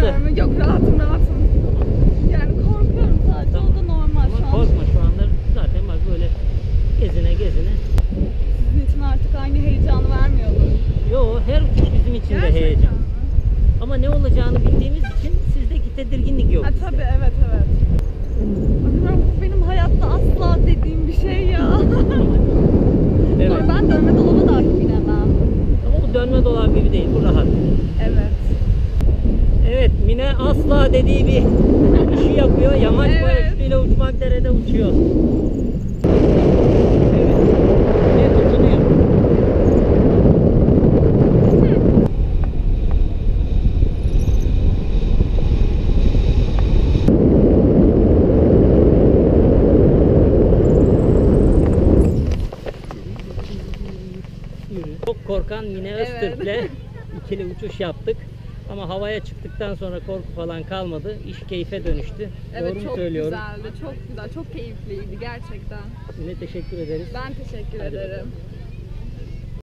Bilmiyorum. Yok, rahatım. Yani korkuyorum sadece. Tamam. O da normal Ama şu an. korkma, şu anda zaten bak böyle gezine. Sizin için artık aynı heyecanı vermiyordur. Yo, her uçuş bizim için de Gerçekten heyecan. mi? Ama ne olacağını bildiğimiz için sizdeki tedirginlik yok. Ha tabii, evet. Bakıyorum, bu benim hayatta asla dediğim bir şey ya. Evet. Sonra ben dönme dolaba dahi binemem. Ama bu dönme dolap gibi değil, bu rahat. Evet. Evet, Mine asla dediği bir işi yapıyor. Yamaç Evet. paraşütüyle uçmak, derede uçuyor. Evet. Mine tutunuyor. Çok korkan Mine Öztürk'le ikili uçuş yaptık. Ama havaya çıktıktan sonra korku falan kalmadı. İş keyfe dönüştü. Evet, Doğru mu çok söylüyorum? güzeldi, çok güzel, çok keyifliydi gerçekten. Mine, teşekkür ederiz. Ben teşekkür Hadi ederim. bakalım.